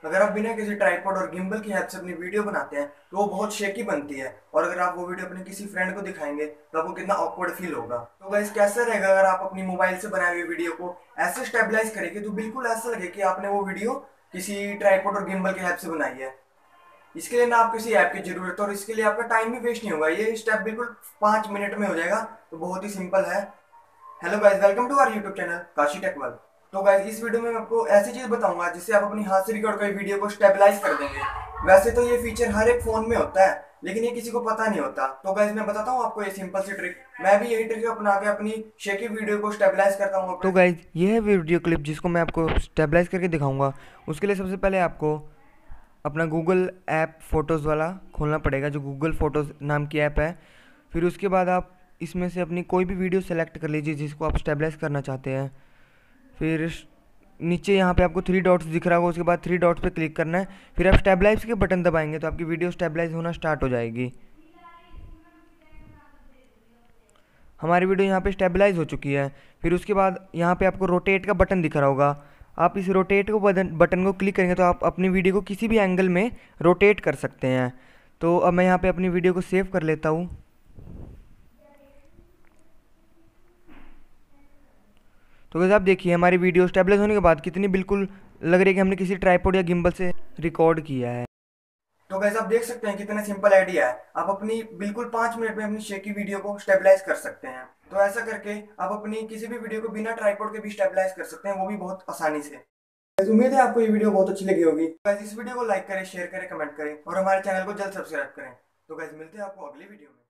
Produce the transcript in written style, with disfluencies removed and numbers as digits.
अगर आप बिना किसी ट्राइपॉड और गिम्बल की हेल्प से अपनी वीडियो बनाते हैं तो वो बहुत शेकी बनती है, और अगर आप वो वीडियो अपने किसी फ्रेंड को दिखाएंगे तो आपको कितना ऑकवर्ड फील होगा। तो गाइस कैसा रहेगा अगर आप अपनी मोबाइल से बनाए हुए वीडियो को ऐसे स्टेबलाइज करेंगे तो बिल्कुल ऐसा लगे कि आपने वो वीडियो किसी ट्राइपॉड और गिम्बल की हेल्प से बनाई है। इसके लिए ना आप किसी ऐप की जरूरत है और इसके लिए आपका टाइम भी वेस्ट नहीं होगा। ये स्टेप बिल्कुल 5 मिनट में हो जाएगा, तो बहुत ही सिंपल है। Hello guys, welcome to our YouTube channel Kashi टेकवल। तो गाइस इस वीडियो में मैं आपको ऐसी चीज बताऊंगा जिससे आप अपनी हाथ से रिकॉर्ड करी वीडियो को स्टेबलाइज कर देंगे। वैसे तो ये फीचर हर एक फोन में होता है, लेकिन ये किसी को पता नहीं होता। तो गाइस मैं बताता हूँ आपको ये सिंपल सी ट्रिक। मैं भी यही ट्रिक अपना के अपनी शेकी वीडियो को स्टेबलाइज करता हूँ तो अपने। गाइज ये है वीडियो क्लिप जिसको मैं आपको स्टेबलाइज करके दिखाऊंगा। उसके लिए सबसे पहले आपको अपना गूगल ऐप फ़ोटोज़ वाला खोलना पड़ेगा, जो गूगल फ़ोटोज़ नाम की ऐप है। फिर उसके बाद आप इसमें से अपनी कोई भी वीडियो सेलेक्ट कर लीजिए जिसको आप स्टेबलाइज करना चाहते हैं। फिर नीचे यहाँ पे आपको थ्री डॉट्स दिख रहा होगा, उसके बाद थ्री डॉट्स पे क्लिक करना है। फिर आप स्टेबलाइज के बटन दबाएंगे तो आपकी वीडियो स्टेबलाइज होना स्टार्ट हो जाएगी। हमारी वीडियो यहाँ पे स्टेबलाइज हो चुकी है। फिर उसके बाद यहाँ पे आपको रोटेट का बटन दिख रहा होगा। आप इस रोटेट को बटन को क्लिक करेंगे तो आप अपनी वीडियो को किसी भी एंगल में रोटेट कर सकते हैं। तो अब मैं यहाँ पे अपनी वीडियो को सेव कर लेता हूँ। तो वैसे आप देखिए हमारी वीडियो स्टेबलाइज होने के बाद कितनी बिल्कुल लग रही है कि हमने किसी ट्राइपॉड या गिम्बल से रिकॉर्ड किया है। तो गाइस आप देख सकते हैं कितना सिंपल आइडिया है। आप अपनी बिल्कुल 5 मिनट में अपनी शेकी वीडियो को स्टेबलाइज कर सकते हैं। तो ऐसा करके आप अपनी किसी भी वीडियो को बिना ट्राइपॉड के भी स्टेबलाइज कर सकते हैं, वो भी बहुत आसानी से। गाइस उम्मीद है आपको ये वीडियो बहुत अच्छी लगी होगी। गाइस इस वीडियो को लाइक करें, शेयर करें, कमेंट करें और हमारे चैनल को जल्द सब्सक्राइब करें। तो गाइस मिलते हैं आपको अगली वीडियो में।